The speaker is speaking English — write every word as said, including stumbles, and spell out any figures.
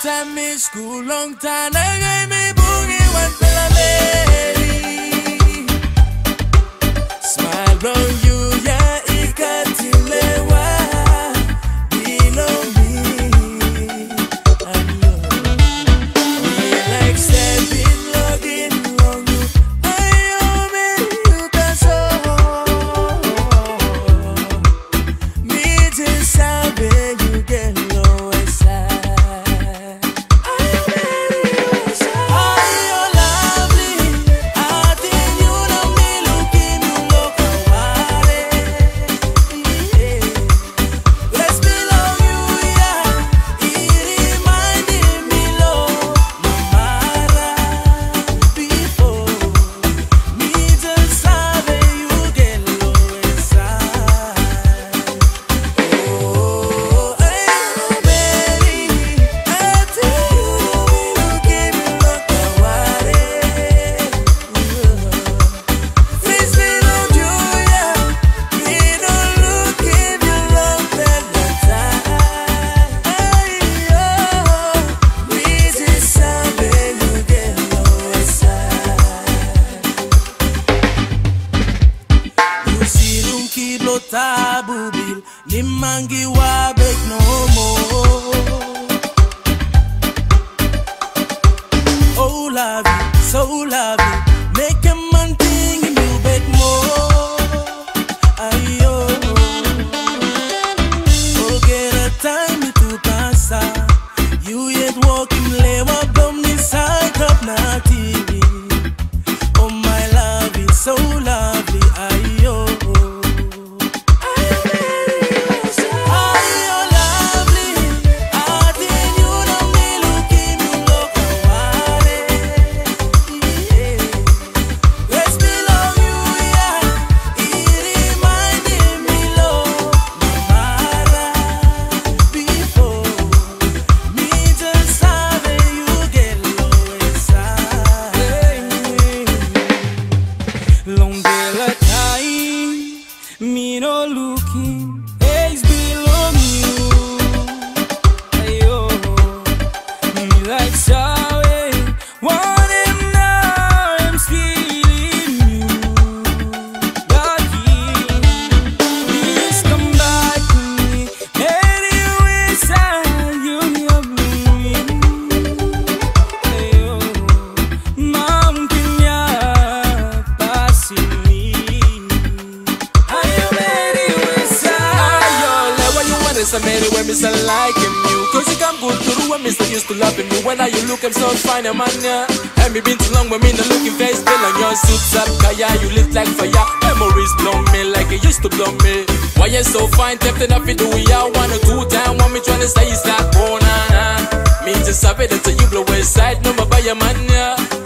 time in school, long time I gave me boogie one till I made. Smile on you, yeah, ikatilewa below me. And you, me like stepping, logging on you. I am you can so. Me just sabe you get low inside. I am you inside. Are you lovely? I think you know me looking, you look away. Yeah. Let's belong you, yeah. It reminded me, Lord, Mara before. Me just sabe you get low inside. Oh, hey, baby, I tell you, me looking, you look away. Please belong you, yeah. Me no look if you love that time. Hey, oh, me just sabe you get low inside. You see them kilo tabubil, limangi wabek no more. Oh, lovey, so lovely, make a man think you beg more. Ayo, forget a time to pass. You yet walking lewa dom ni side up na T V. Oh, my love is so lovely. Ayo. Are you lovely? I think you know me looking, you look away. Yeah. Let's belong you, yeah. It reminded me, Lord, Mara before. Me just sabe you get low inside. Long day la time, me no looking, it's belong you. Ayo, me like sorry, want him now, I'm feeling you. Lucky, please come back to me. Anyway, side you love me. Ayo, mountain ya passing me. Ayo, anyway, side. Ayo, like what you want is I made it when me start liking you. Cause you come good through when me still used to loving me. When are you looking so fine, man, yeah. And me been too long when me not looking face still on your suits up, kaya, you look like fire. Memories blow me like it used to blow me. Why you so fine, tempting up to do ya one or two time. Want me tryna say it's like, oh, nah, nah. Me just have it until you blow aside, no, my buy your man, yeah.